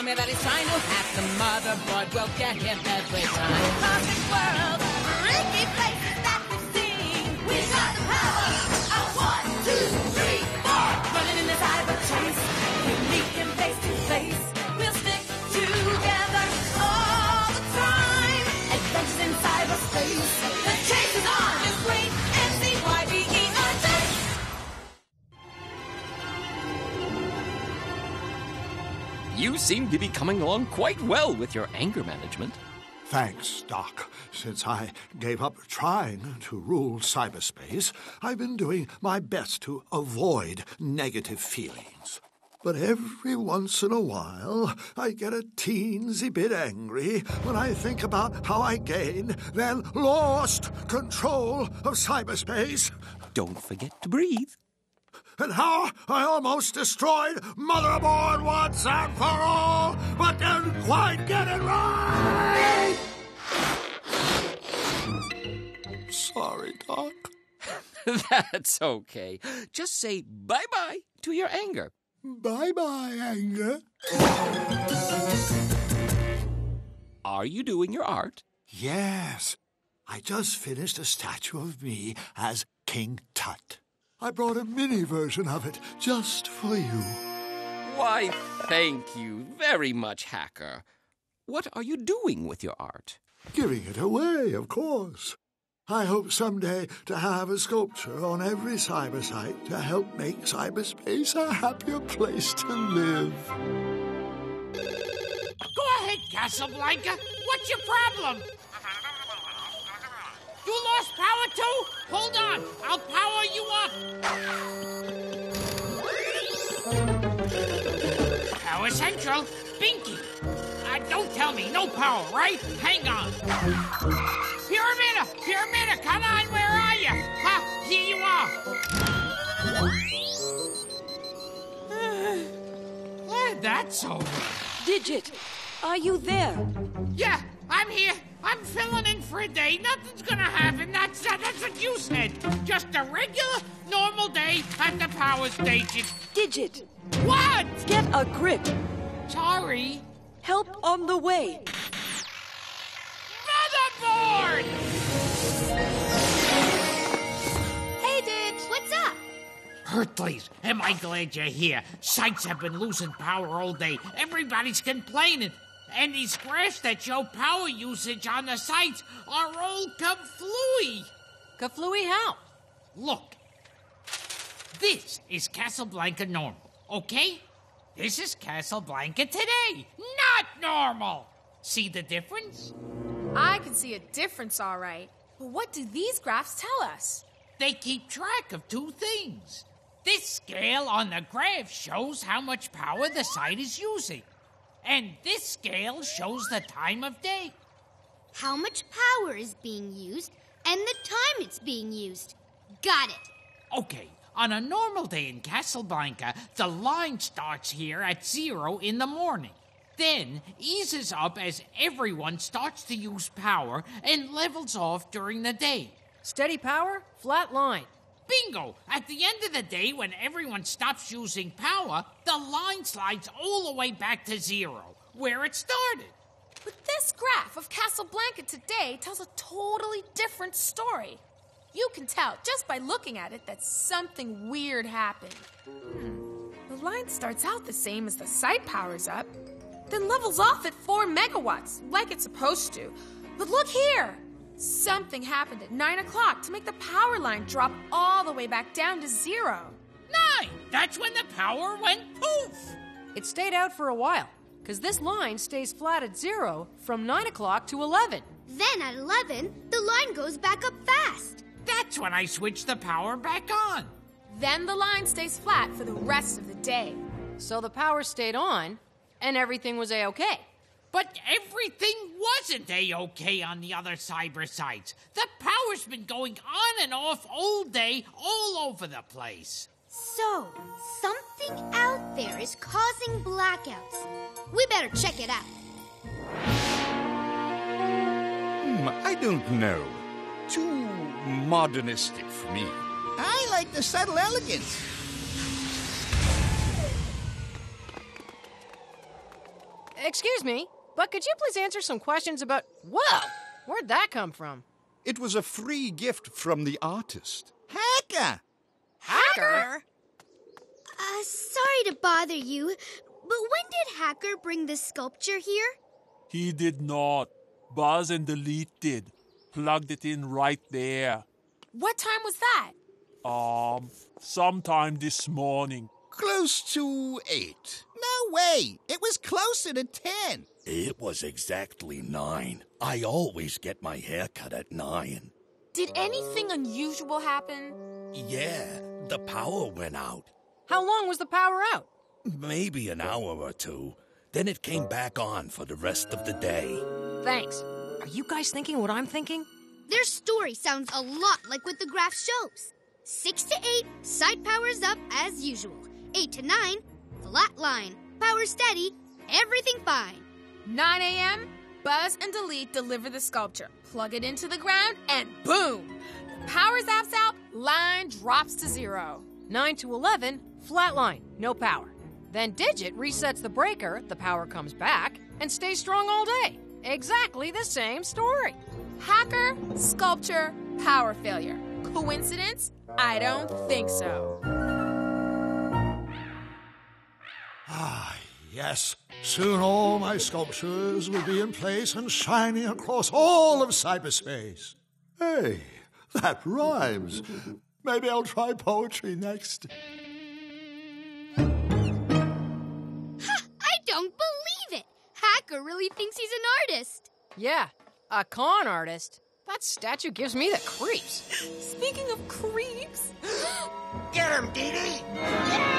me that he's trying to hack the motherboard. We'll get him every time. Perfect world, freaky places that we've seen. We got the power of 1, 2, 3, 4. Running in the cyber chase, we meet him face to face. We'll stick together all the time. Adventures in cyberspace. The chase is on. It's great. You seem to be coming along quite well with your anger management. Thanks, Doc. Since I gave up trying to rule cyberspace, I've been doing my best to avoid negative feelings. But every once in a while, I get a teensy bit angry when I think about how I gained, then lost control of cyberspace. Don't forget to breathe. And how I almost destroyed Motherboard once and for all, but didn't quite get it right! Sorry, Doc. That's okay. Just say bye-bye to your anger. Bye-bye, anger. Are you doing your art? Yes. I just finished a statue of me as King Tut. I brought a mini version of it just for you. Why, thank you very much, Hacker. What are you doing with your art? Giving it away, of course. I hope someday to have a sculpture on every cyber site to help make cyberspace a happier place to live. Go ahead, Casablanca. What's your problem? You lost power too? Hold on, I'll power you up. Power Central, Binky. Don't tell me, no power, right? Hang on. Pyramida, come on, where are you? Ha, here you are. Glad that's over. Digit, are you there? Yeah, I'm here. I'm filling in for a day. Nothing's gonna happen. That's what you said. Just a regular, normal day at the power station. Digit. What? Get a grip. Sorry. Help on the way. Motherboard! Hey, Dig. What's up? Hercules, am I glad you're here. Sites have been losing power all day. Everybody's complaining. And these graphs that show power usage on the sites are all kaflooey. Kaflooey how? Look. This is Casablanca normal, okay? This is Casablanca today. Not normal. See the difference? I can see a difference, all right. But what do these graphs tell us? They keep track of two things. This scale on the graph shows how much power the site is using. And this scale shows the time of day. How much power is being used and the time it's being used. Got it. Okay, on a normal day in Casablanca, the line starts here at 0 in the morning. Then eases up as everyone starts to use power and levels off during the day. Steady power, flat line. Bingo! At the end of the day, when everyone stops using power, the line slides all the way back to 0, where it started. But this graph of Casablanca today tells a totally different story. You can tell just by looking at it that something weird happened. The line starts out the same as the site powers up, then levels off at 4 megawatts, like it's supposed to. But look here! Something happened at 9 o'clock to make the power line drop all the way back down to 0. 9! That's when the power went poof! It stayed out for a while, because this line stays flat at 0 from 9 o'clock to 11. Then at 11, the line goes back up fast. That's when I switch the power back on. Then the line stays flat for the rest of the day. So the power stayed on, and everything was A-okay. But everything wasn't A-okay on the other cyber sites. The power's been going on and off all day, all over the place. So, something out there is causing blackouts. We better check it out. I don't know. Too modernistic for me. I like the subtle elegance. Excuse me, but could you please answer some questions about... Whoa! Where'd that come from? It was a free gift from the artist. Hacker! Hacker? Sorry to bother you, but when did Hacker bring the sculpture here? He did not. Buzz and Delete did. Plugged it in right there. What time was that? Sometime this morning. Close to 8. No way! It was closer to 10. It was exactly 9. I always get my hair cut at 9. Did anything unusual happen? Yeah, the power went out. How long was the power out? Maybe an hour or two. Then it came back on for the rest of the day. Thanks. Are you guys thinking what I'm thinking? Their story sounds a lot like what the graph shows. 6 to 8, side powers up as usual. 8 to 9, flat line. Power steady, everything fine. 9 a.m., Buzz and Delete deliver the sculpture. Plug it into the ground, and boom! The power zaps out, line drops to 0. 9 to 11, flat line, no power. Then Digit resets the breaker, the power comes back, and stays strong all day. Exactly the same story. Hacker, sculpture, power failure. Coincidence? I don't think so. Ah, yes. Soon all my sculptures will be in place and shining across all of cyberspace. Hey, that rhymes. Maybe I'll try poetry next. I don't believe it! Hacker really thinks he's an artist. Yeah, a con artist. That statue gives me the creeps. Speaking of creeps... Get him, Dee Dee! Yeah!